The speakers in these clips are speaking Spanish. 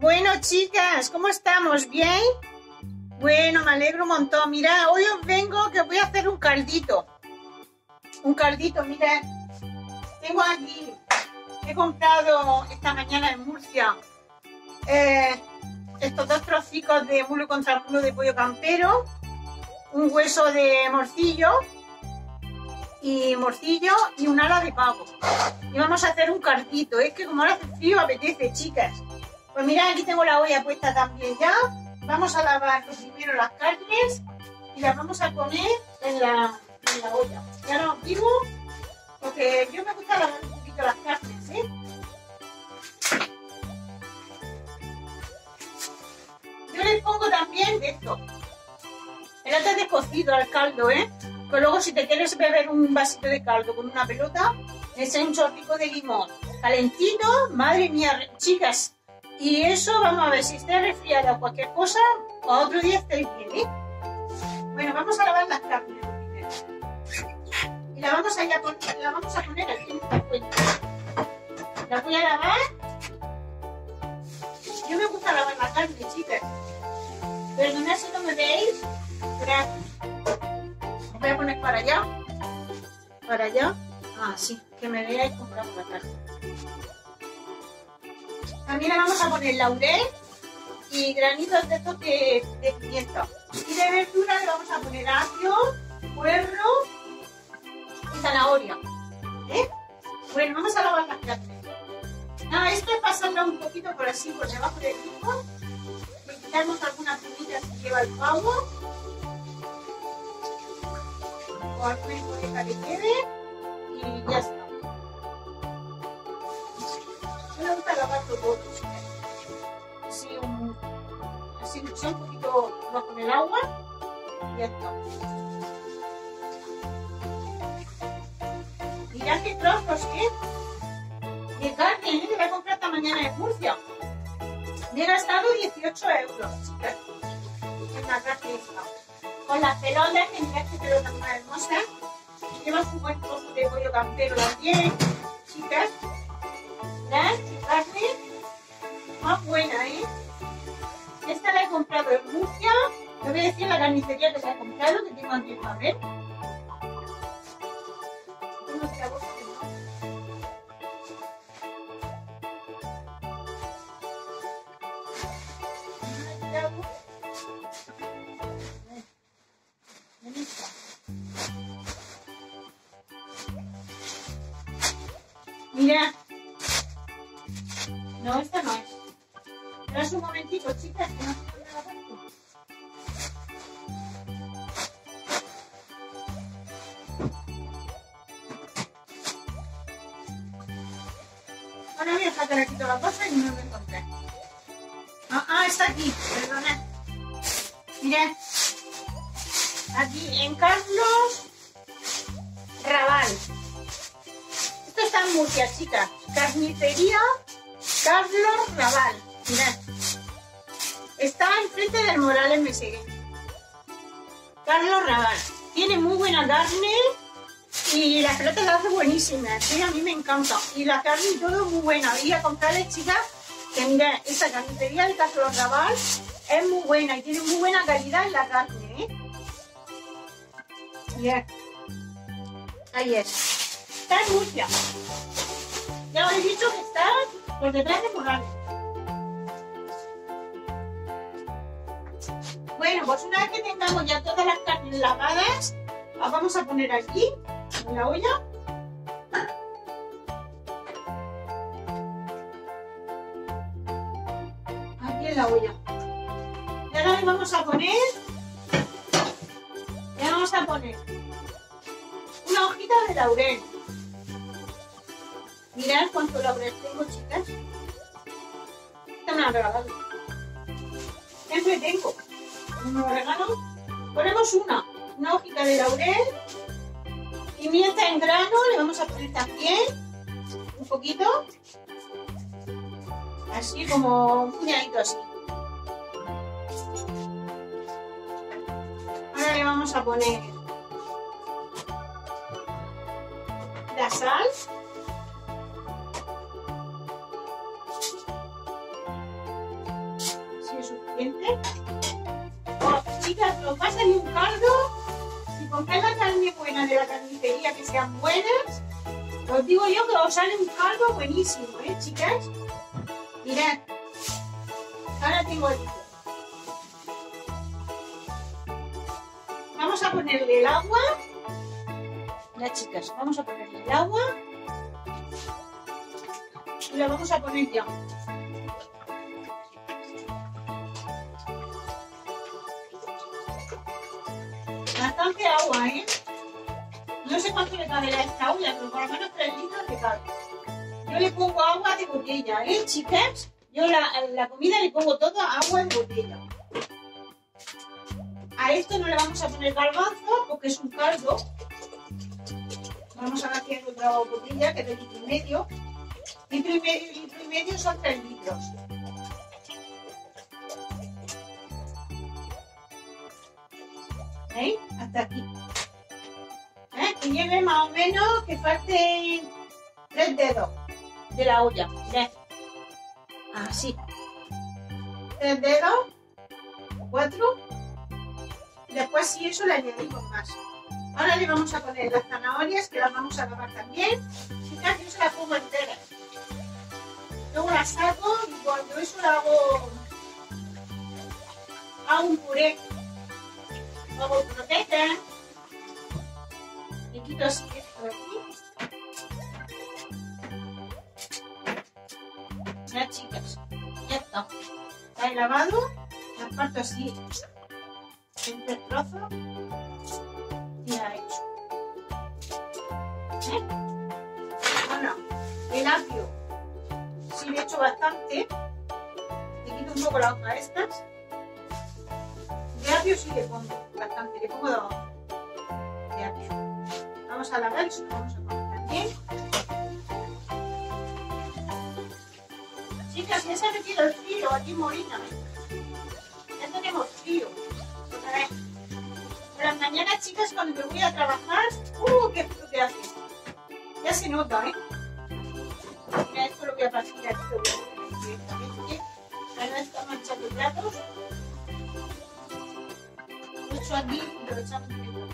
Bueno, chicas, ¿cómo estamos? ¿Bien? Bueno, me alegro un montón. Mirad, hoy os vengo que os voy a hacer un caldito. Un caldito, mirad. Tengo aquí, he comprado esta mañana en Murcia estos 2 trocicos de muslo contra muslo de pollo campero, un hueso de morcillo y un ala de pavo. Y vamos a hacer un caldito. Es que como ahora hace frío apetece, chicas. Pues mirad, aquí tengo la olla puesta también ya. Vamos a lavar primero las carnes y las vamos a poner en la olla. Ya no os digo, porque yo me gusta lavar un poquito las carnes, ¿eh? Yo les pongo también de esto, pelotas de cocido al caldo, ¿eh? Pues luego si te quieres beber un vasito de caldo con una pelota, le echas un chorrico de limón calentito, madre mía, chicas. Y eso, vamos a ver, si esté resfriada o cualquier cosa, o otro día estáis bien, ¿eh? Bueno, vamos a lavar las carnes primero. Y la vamos a poner aquí en esta cuenta. La voy a lavar. Yo me gusta lavar la carne, chicas. Perdonad si no me veis. Esperad. Os voy a poner para allá. Para allá. Ah, sí, que me veáis comprando la carne. También le vamos a poner laurel y granitos de estos de pimienta. Y de verdura le vamos a poner apio, puerro y zanahoria. ¿Eh? Bueno, vamos a lavar las carnes. Nada, esto es pasarlo un poquito por así, por debajo del grupo. Le quitamos algunas plumitas que lleva el pavo. O alguna impureza que quede. Y ya está. Me gusta lavarlo todo, así un poquito más con el agua y ya está. Mirad qué trozos, de carne, que voy a comprar esta mañana en Murcia. Me he gastado 18 euros, chicas, en la carne esta. Con las pelotas, que mirad qué pelotas más hermosas. Lleva un buen trozo de pollo campero también, chicas. La carne más buena, ¿eh? Esta la he comprado en Murcia. Le voy a decir la carnicería que la he comprado, que tengo aquí para ver. Mira. No, esta no es. Esperad un momentito, chicas, que no se puede lavar esto. Ahora voy a sacar aquí toda la cosa y no me encontré. Está aquí, perdonad. Mirad. Aquí en Carlos Raval. Esto está en Murcia, chicas. Carnicería Carlos Raval. Mirad. Está enfrente del Morales Meseguer. Carlos Raval. Tiene muy buena carne y las pelotas las hace buenísimas. Sí, a mí me encanta. Y la carne y todo muy buena. Y a comprarle, chicas, que mirad, esa carnicería de Carlos Raval es muy buena y tiene muy buena calidad en la carne, ¿eh? Mirad. Ahí es. Está en Murcia. Ya os he dicho que está por detrás de Morales. Bueno, pues una vez que tengamos ya todas las carnes lavadas, las vamos a poner aquí, en la olla. Aquí en la olla. Y ahora le vamos a poner una hojita de laurel. Mirad cuánto laurel tengo, chicas. Esta me la han regalado. Siempre tengo. Como me lo regalo, ponemos una hojita de laurel. Pimienta en grano, le vamos a poner también un poquito. Así como un puñadito así. Ahora le vamos a poner la sal. caliente. Oh, chicas, os va a salir un caldo. Si compráis la carne buena de la carnicería, que sean buenas, os digo yo que os sale un caldo buenísimo, chicas. Mirad, ahora tengo esto. Vamos a ponerle el agua. Ya, chicas, vamos a ponerle el agua. Y lo vamos a poner ya. Bastante agua, No sé cuánto le cabe a esta olla, pero por lo menos 3 litros le cabe. Yo le pongo agua de botella, chicas. Yo la comida le pongo todo agua de botella. A esto no le vamos a poner garbanzo porque es un caldo. Vamos a vaciar otra botella que es de litro y medio. Litro y medio son 3 litros. ¿Veis? Hasta aquí. Que llegue más o menos, que falten 3 dedos de la olla. ¿Ves? Así. 3 dedos, 4. Y después, si eso, le añadimos más. Ahora le vamos a poner las zanahorias, que las vamos a lavar también. Fíjate, yo se las pongo enteras. Luego las saco y cuando eso lo hago un puré. Hago croquetas. Le quito así esto de aquí. Ya, chicas, ya está. Está lavado. Las parto así en 3 trozos. Ya hecho. Bueno, el apio. Sí, le he hecho bastante. Le quito un poco la hoja estas. De apio sí le pongo bastante. Le pongo 2 de apio. Vamos a lavar eso, vamos a poner también. Chicas, ya se ha metido el frío aquí en Molina. Ya tenemos frío. Otra vez. Por las mañanas, chicas, cuando me voy a trabajar, qué frío que hace. Ya se nota, Mira, esto lo voy a pasar aquí, lo voy a poner directamente. Ahora está manchando platos. Lo he hecho aquí y lo echamos directamente.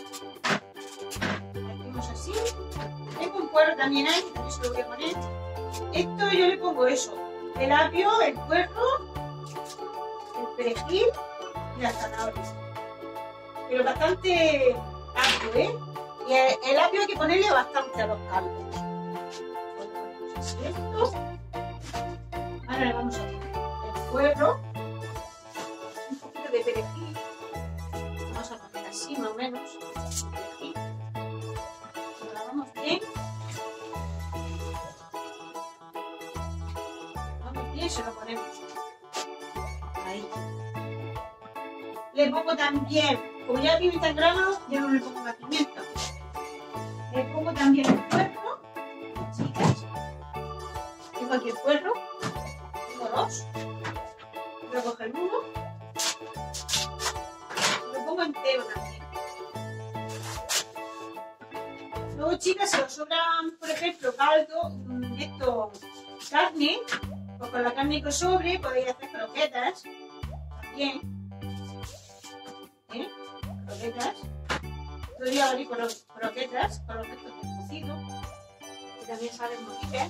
Hacemos así. Tengo un puerro también ahí, que también se lo voy a poner. Esto yo le pongo eso. El apio, el puerro, el perejil y las zanahorias. Pero bastante apio, Y el apio hay que ponerle bastante a los caldos. Así esto. Ahora le vamos a poner el puerro, un poquito de perejil. Vamos a poner así más o menos. Perejil. Lo lavamos bien. Y se lo ponemos ahí. Le pongo también, como ya el pimienta en grano, ya no le pongo más pimienta. Le pongo también el puerro, chicas. Tengo aquí el puerro, tengo 2. Voy a coger uno. Lo pongo entero también. Luego, chicas, si os sobran, por ejemplo, caldo, carne, pues con la carne que os sobre podéis hacer croquetas también. Croquetas. Podría abrir croquetas con los restos de cocido. Y también salen muy bien.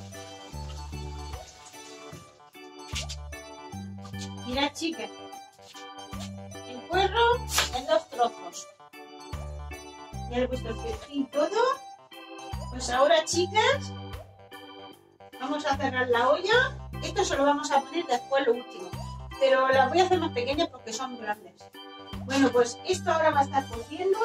Mirad, chicas. El puerro en 2 trozos. Ya le he puesto el perejil y todo. Pues ahora, chicas, vamos a cerrar la olla. Esto se lo vamos a poner después, lo último. Pero las voy a hacer más pequeñas porque son grandes. Bueno, pues esto ahora va a estar cociendo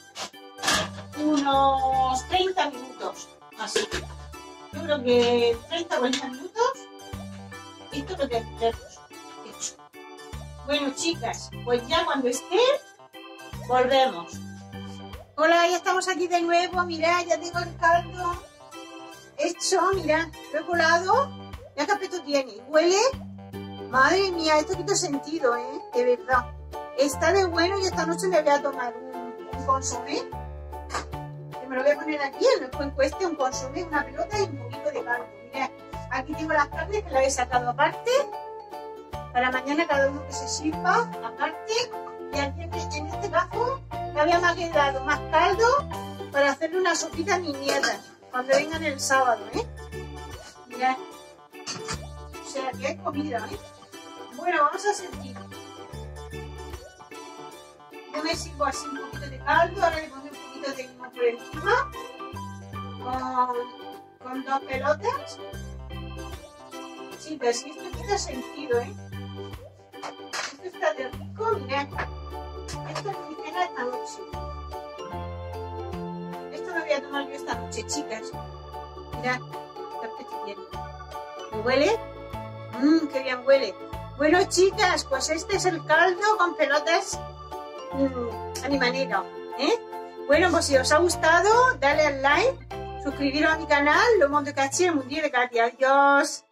unos 30 minutos. Así. Yo creo que 30 o 40 minutos. Esto lo tendremos hecho. Bueno, chicas, pues ya cuando esté, volvemos. Hola, ya estamos aquí de nuevo. Mirad, ya tengo el caldo hecho. Mirad, lo he colado. Ya qué aspecto tiene. Huele. Madre mía, esto quita sentido, de verdad. Está de bueno y esta noche me voy a tomar un consomé. Que me lo voy a poner aquí en el cuenco este, un consomé, una pelota y un poquito de caldo. Mirad, aquí tengo las carnes que las he sacado aparte. Para mañana cada uno que se sirva aparte. Y aquí en este caso me había quedado más caldo para hacerle una sopita a mis nietas cuando vengan el sábado, ¿eh? Mirad. O sea, que hay comida, ¿eh? Bueno, vamos a sentir. Yo me sirvo así un poquito de caldo, ahora le pongo un poquito de limón por encima. Con 2 pelotas. Sí, pero si esto tiene sentido, ¿eh? Esto está de rico, mirad. Esto es mi cena esta noche. Esto lo voy a tomar yo esta noche, chicas. Mirad, qué apetito tiene. ¿Me huele? Qué bien huele. Bueno, chicas, pues este es el caldo con pelotas a mi manera, ¿eh? Bueno, pues si os ha gustado, dale al like, suscribiros a mi canal, Le Monde de Caché, el Mundial de Katia. Adiós.